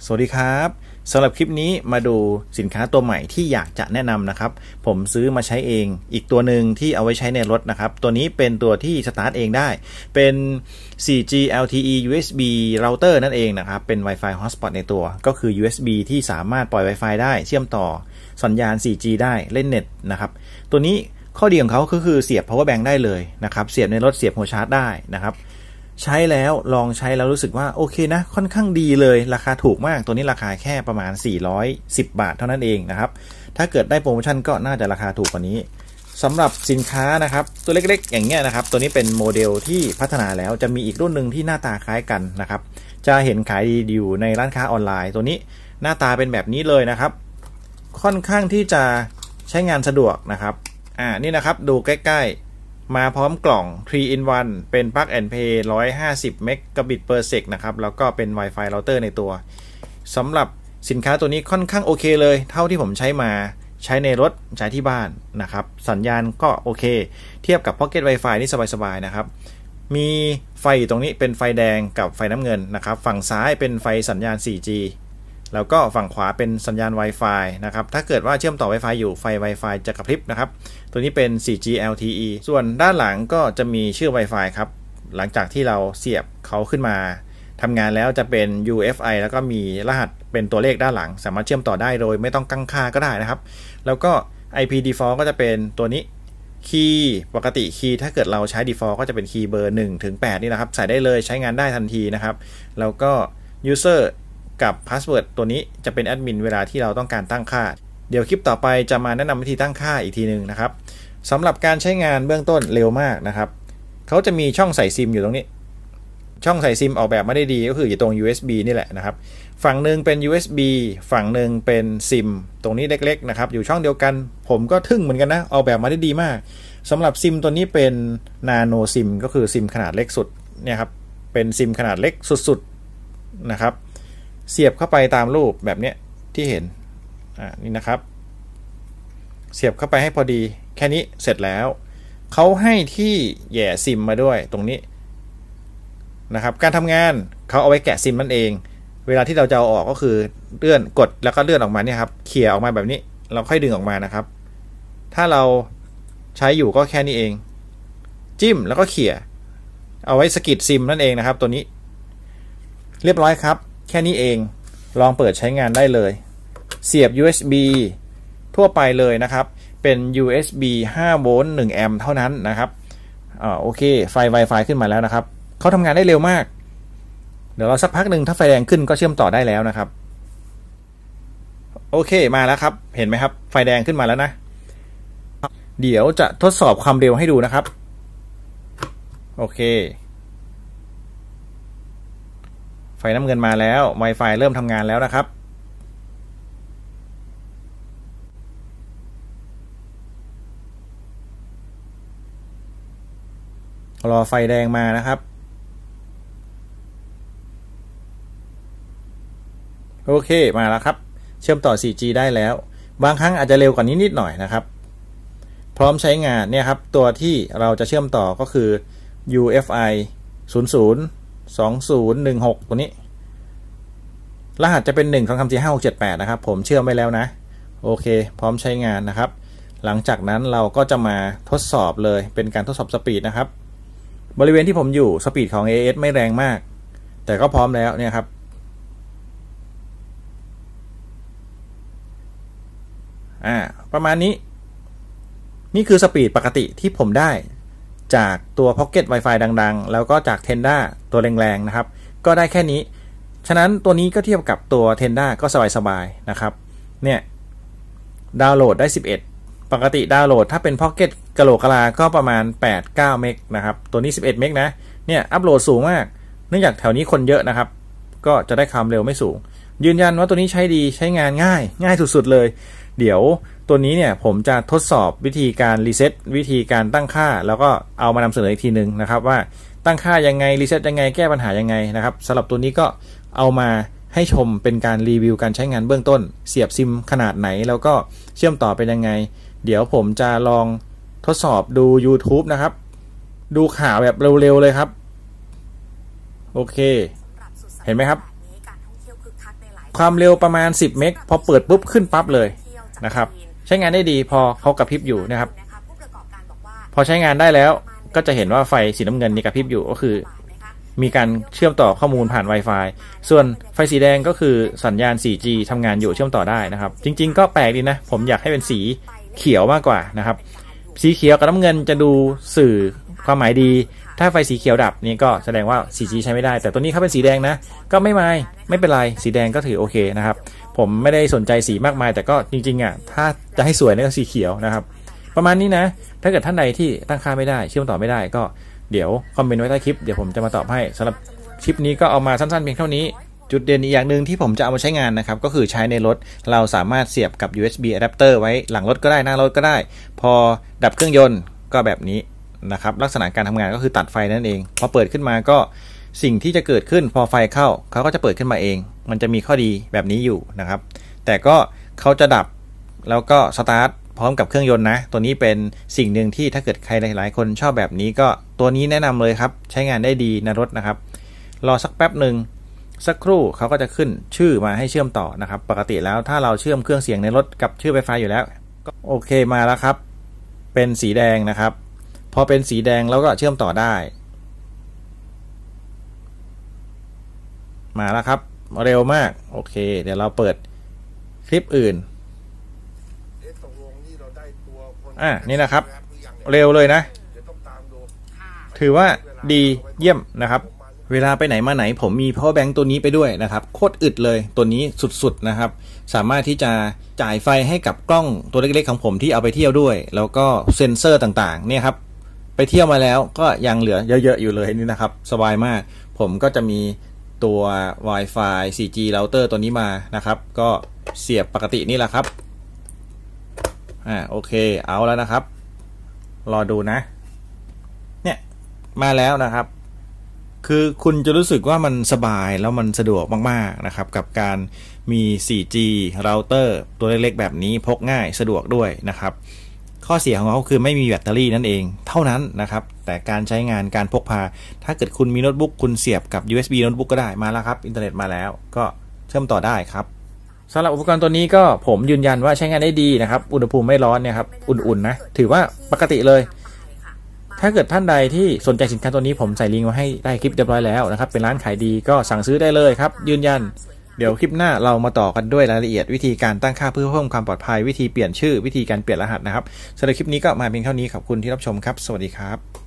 สวัสดีครับสำหรับคลิปนี้มาดูสินค้าตัวใหม่ที่อยากจะแนะนำนะครับผมซื้อมาใช้เองอีกตัวหนึ่งที่เอาไว้ใช้ในรถนะครับตัวนี้เป็นตัวที่สตาร์ทเองได้เป็น 4G LTE USB router นั่นเองนะครับเป็น Wi-Fi hotspot ในตัวก็คือ USB ที่สามารถปล่อย Wi-Fi ได้เชื่อมต่อสัญญาณ 4G ได้เล่นเน็ตนะครับตัวนี้ข้อดีของเขาก็คือเสียบ power bank ได้เลยนะครับเสียบในรถเสียบหัวชาร์จได้นะครับใช้แล้วลองใช้แล้วรู้สึกว่าโอเคนะค่อนข้างดีเลยราคาถูกมากตัวนี้ราคาแค่ประมาณ410 บาทเท่านั้นเองนะครับถ้าเกิดได้โปรโมชั่นก็น่าจะราคาถูกกว่านี้สำหรับสินค้านะครับตัวเล็กๆอย่างเงี้ยนะครับตัวนี้เป็นโมเดลที่พัฒนาแล้วจะมีอีกรุ่นหนึ่งที่หน้าตาคล้ายกันนะครับจะเห็นขายดีอยู่ในร้านค้าออนไลน์ตัวนี้หน้าตาเป็นแบบนี้เลยนะครับค่อนข้างที่จะใช้งานสะดวกนะครับนี่นะครับดูใกล้ๆมาพร้อมกล่อง 3 in 1 เป็น Plug and Play 150 Mbps นะครับแล้วก็เป็น Wi-Fi router ในตัวสำหรับสินค้าตัวนี้ค่อนข้างโอเคเลยเท่าที่ผมใช้มาใช้ในรถใช้ที่บ้านนะครับสัญญาณก็โอเคเทียบกับ Pocket Wi-Fi นี่สบายๆนะครับมีไฟตรงนี้เป็นไฟแดงกับไฟน้ำเงินนะครับฝั่งซ้ายเป็นไฟสัญญาณ 4G แล้วก็ฝั่งขวาเป็นสัญญาณ Wi-Fi นะครับถ้าเกิดว่าเชื่อมต่อ Wi-Fi อยู่ไฟ Wi-Fi จะกระพริบนะครับตัวนี้เป็น 4G LTE ส่วนด้านหลังก็จะมีชื่อ Wi-Fi ครับหลังจากที่เราเสียบเขาขึ้นมาทำงานแล้วจะเป็น UFI แล้วก็มีรหัสเป็นตัวเลขด้านหลังสามารถเชื่อมต่อได้โดยไม่ต้องตั้งค่าก็ได้นะครับแล้วก็ IP default ก็จะเป็นตัวนี้คีย์ปกติคีย์ถ้าเกิดเราใช้ default ก็จะเป็นคีย์เบอร์ 1-8 นี่นะครับใส่ได้เลยใช้งานได้ทันทีนะครับแล้วก็ user กับ password ตัวนี้จะเป็นแอดมินเวลาที่เราต้องการตั้งค่าเดี๋ยวคลิปต่อไปจะมาแนะนำวิธีตั้งค่าอีกทีนึงนะครับสำหรับการใช้งานเบื้องต้นเร็วมากนะครับเขาจะมีช่องใส่ซิมอยู่ตรงนี้ช่องใส่ซิมออกแบบไม่ได้ดีก็คืออยู่ตรง USB นี่แหละนะครับฝั่งหนึ่งเป็น USB ฝั่งหนึ่งเป็นซิมตรงนี้เล็กๆนะครับอยู่ช่องเดียวกันผมก็ทึ่งเหมือนกันนะออกแบบมาได้ดีมากสำหรับซิมตัวนี้เป็นนาโนซิมก็คือซิมขนาดเล็กสุดเนี่ยครับเป็นซิมขนาดเล็กสุดๆนะครับเสียบเข้าไปตามรูปแบบเนี้ยที่เห็นนี่นะครับเสียบเข้าไปให้พอดีแค่นี้เสร็จแล้วเขาให้ที่แย่ซิมมาด้วยตรงนี้นะครับการทำงานเขาเอาไว้แกะซิมนั่นเองเวลาที่เราจะเอาออกก็คือเลื่อนกดแล้วก็เลื่อนออกมาเนี่ยครับเขี่ยออกมาแบบนี้เราค่อยดึงออกมานะครับถ้าเราใช้อยู่ก็แค่นี้เองจิ้มแล้วก็เขี่ยเอาไว้สกิดซิมนั่นเองนะครับตัวนี้เรียบร้อยครับแค่นี้เองลองเปิดใช้งานได้เลยเสียบ USB ทั่วไปเลยนะครับเป็น USB 5 โวลต์ 1 แอมป์เท่านั้นนะครับโอเคไฟ Wi-Fi ขึ้นมาแล้วนะครับเขาทำงานได้เร็วมากเดี๋ยวเราสักพักหนึ่งถ้าไฟแดงขึ้นก็เชื่อมต่อได้แล้วนะครับโอเคมาแล้วครับเห็นไหมครับไฟแดงขึ้นมาแล้วนะเดี๋ยวจะทดสอบความเร็วให้ดูนะครับโอเคไฟน้ำเงินมาแล้ว Wi-Fi เริ่มทำงานแล้วนะครับรอไฟแดงมานะครับโอเคมาแล้วครับเชื่อมต่อ 4G ได้แล้วบางครั้งอาจจะเร็วกว่านี้นิดหน่อยนะครับพร้อมใช้งานเนี่ยครับตัวที่เราจะเชื่อมต่อก็คือ UFI 002016ตัวนี้รหัสจะเป็น1 2 3 4 5 6 7 8นะครับผมเชื่อมไว้แล้วนะโอเคพร้อมใช้งานนะครับหลังจากนั้นเราก็จะมาทดสอบเลยเป็นการทดสอบสปีดนะครับบริเวณที่ผมอยู่สปีดของ AS ไม่แรงมากแต่ก็พร้อมแล้วเนี่ยครับประมาณนี้นี่คือสปีดปกติที่ผมได้จากตัว Pocket Wi-Fi ดังๆแล้วก็จาก Tenda ตัวแรงๆนะครับก็ได้แค่นี้ฉะนั้นตัวนี้ก็เทียบกับตัว Tenda ก็สบายๆนะครับเนี่ยดาวน์โหลดได้11ปกติดาวน์โหลดถ้าเป็น Pocket กะโหลกกะลาก็ประมาณ 8-9 เมกนะครับตัวนี้11 เมกนะเนี่ยอัปโหลดสูงมากเนื่องจากแถวนี้คนเยอะนะครับก็จะได้ความเร็วไม่สูงยืนยันว่าตัวนี้ใช้ดีใช้งานง่ายสุดๆเลยเดี๋ยวตัวนี้เนี่ยผมจะทดสอบวิธีการรีเซ็ตวิธีการตั้งค่าแล้วก็เอามานำเสนออีกทีนึงนะครับว่าตั้งค่ายังไงรีเซ็ตยังไงแก้ปัญหายังไงนะครับสำหรับตัวนี้ก็เอามาให้ชมเป็นการรีวิวการใช้งานเบื้องต้นเสียบซิมขนาดไหนแล้วก็เชื่อมต่อเป็นยังไงเดี๋ยวผมจะลองทดสอบดู YouTube นะครับดูข่าวแบบเร็วๆเลยครับโอเคเห็นไหมครับความเร็วประมาณ10 เมกพอเปิดปุ๊บขึ้นปั๊บเลยนะครับใช้งานได้ดีพอเขากระพริบอยู่นะครับพอใช้งานได้แล้วก็จะเห็นว่าไฟสีน้ำเงินนี่กระพริบอยู่ก็คือมีการเชื่อมต่อข้อมูลผ่าน Wi-Fi ส่วนไฟสีแดงก็คือสัญญาณ 4G ทำงานอยู่เชื่อมต่อได้นะครับจริงๆก็แปลกดีนะผมอยากให้เป็นสีเขียวมากกว่านะครับสีเขียวกับน้ำเงินจะดูสื่อความหมายดีถ้าไฟสีเขียวดับนี่ก็แสดงว่า 4G ใช้ไม่ได้แต่ตัวนี้เขาเป็นสีแดงนะก็ไม่เป็นไรสีแดงก็ถือโอเคนะครับผมไม่ได้สนใจสีมากมายแต่ก็จริงๆถ้าจะให้สวยนี่ก็สีเขียวนะครับประมาณนี้นะถ้าเกิดท่านใดที่ตั้งค่าไม่ได้เชื่อมต่อไม่ได้ก็เดี๋ยวคอมเมนต์ไว้ใต้คลิปเดี๋ยวผมจะมาตอบให้สำหรับคลิปนี้ก็เอามาสั้นๆเพียงเท่านี้จุดเด่นอีกอย่างหนึ่งที่ผมจะเอามาใช้งานนะครับก็คือใช้ในรถเราสามารถเสียบกับ USB adapter ไว้หลังรถก็ได้หน้ารถก็ได้พอดับเครื่องยนต์ก็แบบนี้นะครับลักษณะการทำงานก็คือตัดไฟนั่นเองพอเปิดขึ้นมาก็สิ่งที่จะเกิดขึ้นพอไฟเข้าเขาก็จะเปิดขึ้นมาเองมันจะมีข้อดีแบบนี้อยู่นะครับแต่ก็เขาจะดับแล้วก็สตาร์ทพร้อมกับเครื่องยนต์นะตัวนี้เป็นสิ่งหนึ่งที่ถ้าเกิดใครหลายๆคนชอบแบบนี้ก็ตัวนี้แนะนำเลยครับใช้งานได้ดีในรถนะครับรอสักแป๊บหนึ่งสักครู่เขาก็จะขึ้นชื่อมาให้เชื่อมต่อนะครับปกติแล้วถ้าเราเชื่อมเครื่องเสียงในรถกับชื่อ Wi-Fi อยู่แล้วก็โอเคมาแล้วครับเป็นสีแดงนะครับพอเป็นสีแดงแล้วก็เชื่อมต่อได้มาแล้วครับเร็วมากโอเคเดี๋ยวเราเปิดคลิปอื่นนี่นะครับเร็วเลยนะถือว่าดีเยี่ยมนะครับเวลาไปไหนมาไหนผมมี power bank ตัวนี้ไปด้วยนะครับโคตรอึดเลยตัวนี้สุดๆนะครับสามารถที่จะจ่ายไฟให้กับกล้องตัวเล็กๆของผมที่เอาไปเที่ยวด้วยแล้วก็เซ็นเซอร์ต่างๆเนี่ยครับไปเที่ยวมาแล้วก็ยังเหลือเยอะๆอยู่เลยนี่นะครับสบายมากผมก็จะมีตัว Wi-Fi 4G router ตัวนี้มานะครับก็เสียบปกตินี่แหละครับโอเคเอาแล้วนะครับรอดูนะเนี่ยมาแล้วนะครับคือคุณจะรู้สึกว่ามันสบายแล้วมันสะดวกมากๆนะครับกับการมี 4G router ตัวเล็กๆแบบนี้พกง่ายสะดวกด้วยนะครับข้อเสียของเขาคือไม่มีแบตเตอรี่นั่นเองเท่านั้นนะครับแต่การใช้งานการพกพาถ้าเกิดคุณมีโน้ตบุ๊กคุณเสียบกับ USB โน้ตบุ๊กก็ได้มาแล้วครับอินเทอร์เน็ตมาแล้วก็เชื่อมต่อได้ครับสำหรับอุปกรณ์ตัวนี้ก็ผมยืนยันว่าใช้งานได้ดีนะครับอุณหภูมิไม่ร้อนเนี่ยครับอุ่นๆนะถือว่าปกติเลยถ้าเกิดท่านใดที่สนใจสินค้าตัวนี้ผมใส่ลิงก์ไว้ให้ใต้คลิปเรียบร้อยแล้วนะครับเป็นร้านขายดีก็สั่งซื้อได้เลยครับยืนยันเดี๋ยวคลิปหน้าเรามาต่อกันด้วยรายละเอียดวิธีการตั้งค่าเพื่อเพิ่มความปลอดภัยวิธีเปลี่ยนชื่อวิธีการเปลี่ยนรหัสนะครับสำหรับคลิปนี้ก็มาเพียงเท่านี้ขอบคุณที่รับชมครับสวัสดีครับ